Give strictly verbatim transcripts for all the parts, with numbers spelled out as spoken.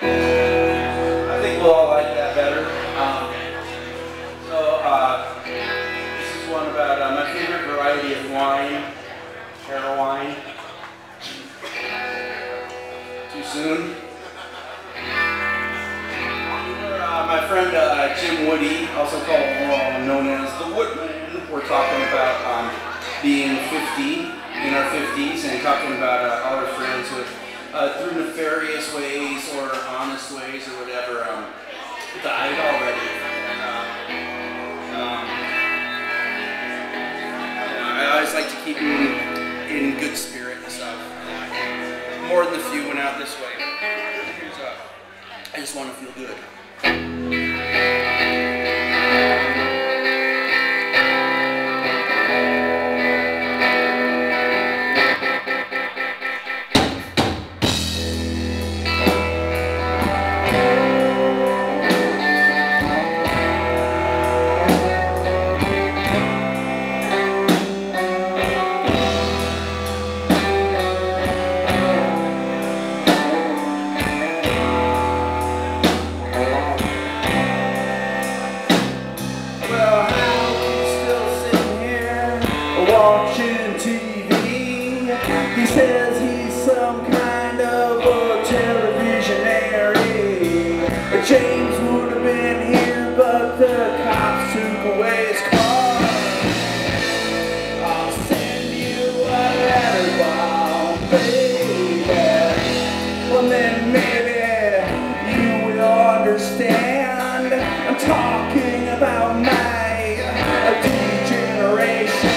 I think we'll all like that better. Um, so uh, this is one about uh, my favorite variety of wine, Carroll wine. Too soon. Uh, my friend uh, Jim Woody, also called uh, known as the Woodman, we're talking about um, being fifty, in our fifties, and talking about uh, all our friends who uh, through nefarious ways or honest ways or whatever um, died already. Uh, um, you know, I always like to keep them in good spirit and stuff. More than the few went out this way. Here's, uh, I just want to feel good. Watching T V, he says he's some kind of a televisionary. James would have been here, but the cops took away his car. I'll send you a letter, Bob, baby. Well, then maybe you will understand. I'm talking about my degeneration.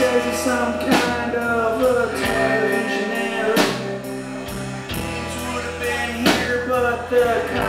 says he's some kind of a televisionary. James would have been here, but the